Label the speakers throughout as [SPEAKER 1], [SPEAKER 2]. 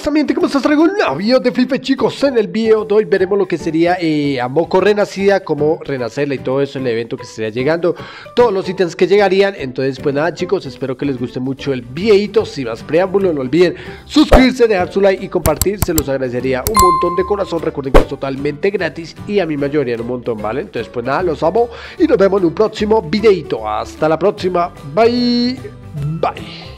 [SPEAKER 1] ambiente, ¿cómo estás? Traigo un video de Flipper, chicos. En el video de hoy veremos lo que sería a Moko renacida, cómo renacerla y todo eso, el evento que estaría llegando, todos los ítems que llegarían. Entonces pues nada, chicos, espero que les guste mucho el videito. Sin más preámbulo, no olviden suscribirse, dejar su like y compartir, se los agradecería un montón de corazón. Recuerden que es totalmente gratis y a mí me ayudarían un montón, ¿vale? Entonces pues nada, los amo y nos vemos en un próximo videito. Hasta la próxima, bye, bye.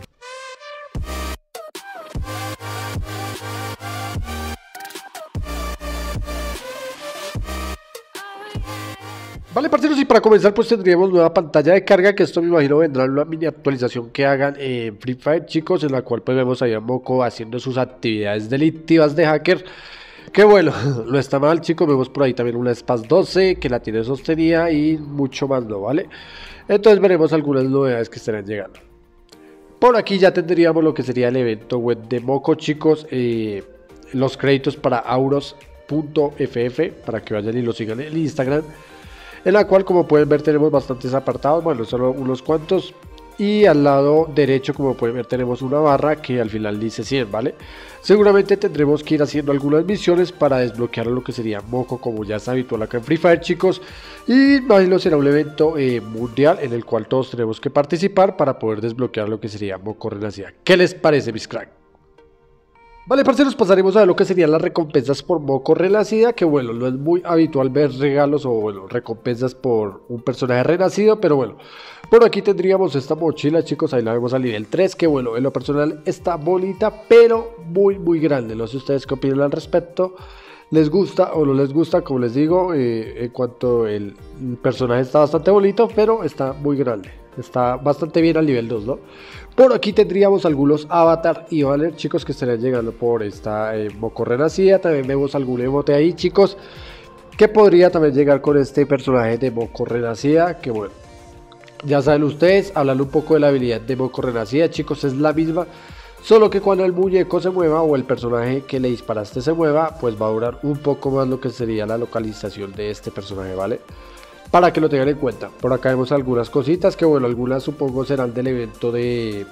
[SPEAKER 1] Vale, parceros, y para comenzar pues tendríamos nueva pantalla de carga, que esto me imagino vendrá en una mini actualización que hagan en Free Fire, chicos, en la cual pues vemos ahí a Moko haciendo sus actividades delictivas de hacker, que bueno, no está mal, chicos. Vemos por ahí también una SPAS 12 que la tiene sostenida y mucho más, ¿no? ¿Vale? Entonces veremos algunas novedades que estarán llegando. Por aquí ya tendríamos lo que sería el evento web de Moko, chicos, los créditos para auros.ff, para que vayan y lo sigan en el Instagram, en la cual, como pueden ver, tenemos bastantes apartados, bueno, solo unos cuantos, y al lado derecho, como pueden ver, tenemos una barra que al final dice 100, ¿vale? Seguramente tendremos que ir haciendo algunas misiones para desbloquear lo que sería Moko, como ya es habitual acá en Free Fire, chicos, y imagino será un evento mundial en el cual todos tenemos que participar para poder desbloquear lo que sería Moko renacida. ¿Qué les parece, mis cracks? Vale, parceros, pasaremos a ver lo que serían las recompensas por Moko renacida, que bueno, no es muy habitual ver regalos o bueno, recompensas por un personaje renacido, pero bueno, por aquí tendríamos esta mochila, chicos, ahí la vemos al nivel 3, que bueno, en lo personal está bonita, pero muy grande. No sé ustedes qué opinan al respecto, les gusta o no les gusta. Como les digo, en cuanto el personaje está bastante bonito, pero está muy grande, está bastante bien al nivel 2, ¿no? Por aquí tendríamos algunos avatar y banner, chicos, que estarían llegando por esta Moko renacida. También vemos algún emote ahí, chicos, que podría también llegar con este personaje de Moko renacida, que bueno, ya saben ustedes, hablando un poco de la habilidad de Moko renacida, chicos, es la misma, solo que cuando el muñeco se mueva o el personaje que le disparaste se mueva, pues va a durar un poco más lo que sería la localización de este personaje, ¿vale? Para que lo tengan en cuenta. Por acá vemos algunas cositas que bueno, algunas supongo serán del evento de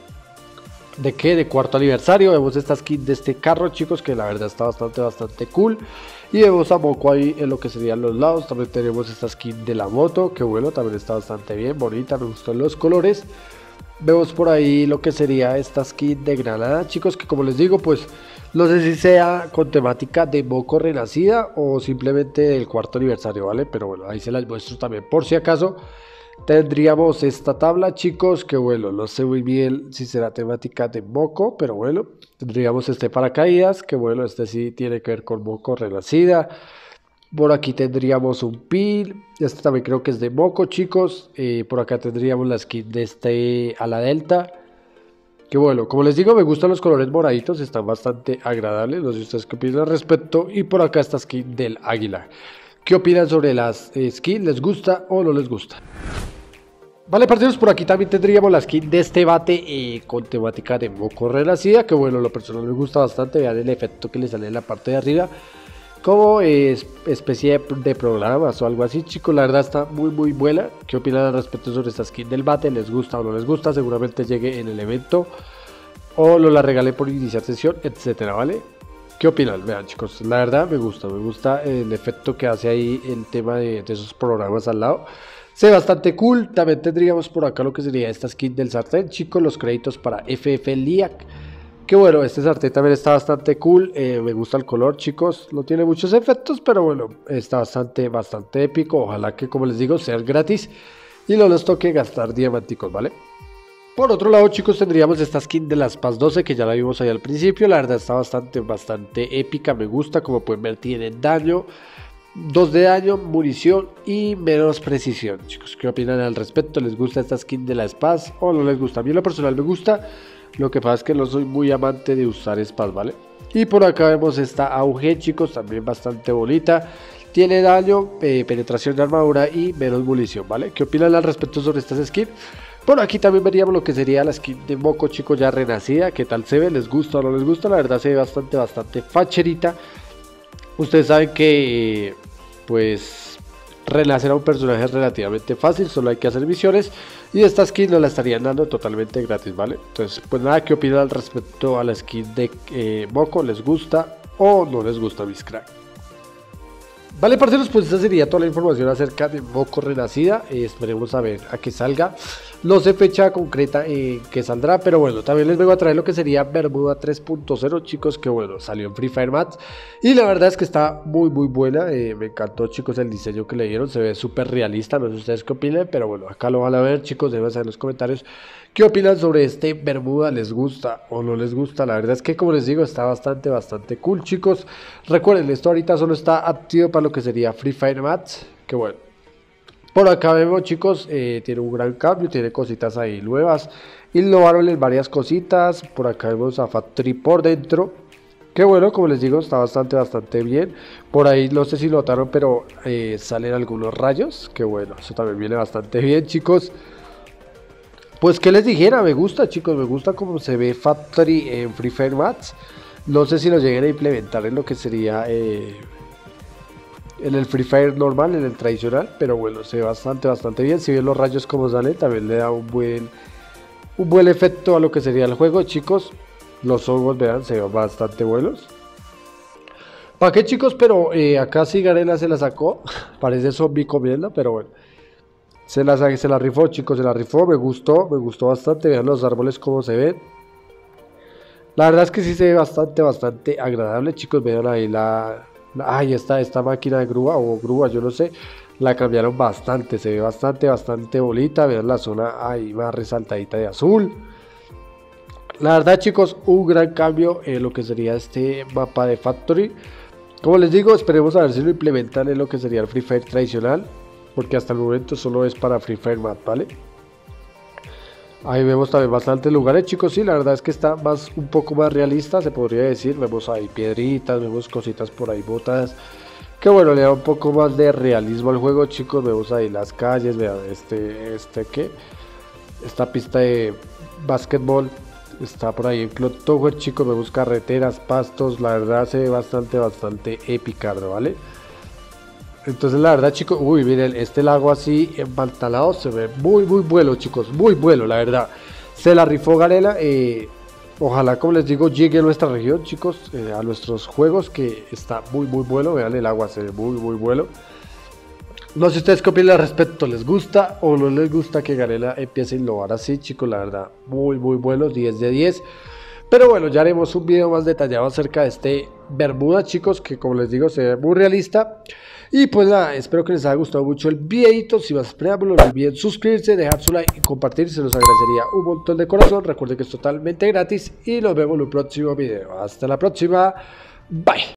[SPEAKER 1] cuarto aniversario. Vemos esta skin de este carro, chicos, que la verdad está bastante cool. Y vemos a Moko ahí en lo que serían los lados. También tenemos esta skin de la moto, que bueno, también está bastante bien, bonita, me gustan los colores. Vemos por ahí lo que sería esta skin de granada, chicos, que como les digo, pues no sé si sea con temática de Moko renacida o simplemente del cuarto aniversario, ¿vale? Pero bueno, ahí se las muestro también por si acaso. Tendríamos esta tabla, chicos, que bueno, no sé muy bien si será temática de Moko, pero bueno, tendríamos este paracaídas, que bueno, este sí tiene que ver con Moko renacida. Por aquí tendríamos un pin, este también creo que es de Moko, chicos. Por acá tendríamos la skin de este ala delta, que bueno, como les digo, me gustan los colores moraditos, están bastante agradables. No sé ustedes qué opinan al respecto. Y por acá esta skin del águila. ¿Qué opinan sobre las skins? ¿Les gusta o no les gusta? Vale, parceros, por aquí también tendríamos la skin de este bate con temática de Moko renacida, que bueno, lo personal me gusta bastante. Vean el efecto que le sale en la parte de arriba, como especie de programas o algo así, chicos. La verdad está muy buena. ¿Qué opinan al respecto sobre esta skin del bate? ¿Les gusta o no les gusta? Seguramente llegue en el evento o lo la regalé por iniciar sesión, etcétera, ¿vale? ¿Qué opinan? Vean, chicos, la verdad me gusta el efecto que hace ahí el tema de esos programas al lado. Se ve bastante cool. También tendríamos por acá lo que sería esta skin del sartén, chicos, los créditos para FF Liak. Que bueno, este sartén también está bastante cool, me gusta el color, chicos, no tiene muchos efectos, pero bueno, está bastante épico. Ojalá que, como les digo, sea gratis y no les toque gastar diamanticos, ¿vale? Por otro lado, chicos, tendríamos esta skin de las SPAS 12, que ya la vimos ahí al principio. La verdad está bastante épica, me gusta. Como pueden ver, tiene daño, 2 de daño, munición y menos precisión. Chicos, ¿qué opinan al respecto? ¿Les gusta esta skin de la SPAS o no les gusta? A mí en lo personal me gusta. Lo que pasa es que no soy muy amante de usar SPAS, ¿vale? Y por acá vemos esta AUG, chicos, también bastante bonita. Tiene daño, penetración de armadura y menos munición, ¿vale? ¿Qué opinan al respecto sobre estas skins? Por aquí también veríamos lo que sería la skin de Moko, chicos, ya renacida. ¿Qué tal se ve? ¿Les gusta o no les gusta? La verdad se ve bastante facherita. Ustedes saben que, pues, renacer a un personaje es relativamente fácil, solo hay que hacer misiones y esta skin nos la estarían dando totalmente gratis, ¿vale? Entonces, pues nada, ¿qué opinan al respecto a la skin de Moko? ¿Les gusta o no les gusta, mis cracks? Vale, parceros, pues esta sería toda la información acerca de Moko Renacida. Esperemos a ver a qué salga. No sé fecha concreta en que saldrá, pero bueno, también les vengo a traer lo que sería Bermuda 3.0, chicos, que bueno, salió en Free Fire Max. Y la verdad es que está muy buena. Me encantó, chicos, el diseño que le dieron. Se ve súper realista, no sé ustedes qué opinan, pero bueno, acá lo van a ver, chicos. Déjenme saber en los comentarios qué opinan sobre este Bermuda. ¿Les gusta o no les gusta? La verdad es que, como les digo, está bastante cool, chicos. Recuerden, esto ahorita solo está activo para lo que sería Free Fire Max, que bueno. Por acá vemos, chicos, tiene un gran cambio, tiene cositas ahí nuevas, innovaron en varias cositas. Por acá vemos a Factory por dentro, que bueno, como les digo, está bastante bien. Por ahí no sé si notaron, pero salen algunos rayos, que bueno, eso también viene bastante bien, chicos. Pues que les dijera, me gusta, chicos, me gusta cómo se ve Factory en Free Fire Max. No sé si lo lleguen a implementar en lo que sería en el Free Fire normal, en el tradicional, pero bueno, se ve bastante bien. Si ven los rayos como salen, también le da un buen efecto a lo que sería el juego, chicos. Los ojos, vean, se ven bastante buenos. ¿Para qué, chicos? Pero acá sí Garena se la sacó. Parece zombie comiendo, pero bueno. Se la rifó, chicos, se la rifó. Me gustó bastante. Vean los árboles como se ven. La verdad es que sí se ve bastante agradable, chicos. Vean ahí ahí está esta máquina de grúa o grúa, yo no sé. La cambiaron bastante, se ve bastante bonita. Vean la zona ahí más resaltadita de azul. La verdad, chicos, un gran cambio en lo que sería este mapa de Factory. Como les digo, esperemos a ver si lo implementan en lo que sería el Free Fire tradicional, porque hasta el momento solo es para Free Fire Max, ¿vale? Ahí vemos también bastantes lugares, chicos. Sí, la verdad es que está un poco más realista, se podría decir. Vemos ahí piedritas, vemos cositas por ahí botadas, que bueno, le da un poco más de realismo al juego, chicos. Vemos ahí las calles, vean esta pista de básquetbol está por ahí en Clock Tower, chicos. Vemos carreteras, pastos, la verdad se ve bastante épica, ¿vale? Entonces la verdad, chicos, uy, miren, este lago así empantanado se ve muy bueno, chicos, muy bueno, la verdad. Se la rifó Garena. Ojalá, como les digo, llegue a nuestra región, chicos, a nuestros juegos, que está muy bueno. Vean, el agua se ve muy bueno. No sé ustedes qué opinan al respecto, ¿les gusta o no les gusta que Garena empiece a innovar así, chicos? La verdad, muy bueno, 10 de 10. Pero bueno, ya haremos un video más detallado acerca de este Bermuda, chicos, que como les digo, se ve muy realista. Y pues nada, espero que les haya gustado mucho el videito. Si más preámbulos, no olviden suscribirse, dejar su like y compartir, se los agradecería un montón de corazón. Recuerden que es totalmente gratis y nos vemos en un próximo video. Hasta la próxima, bye.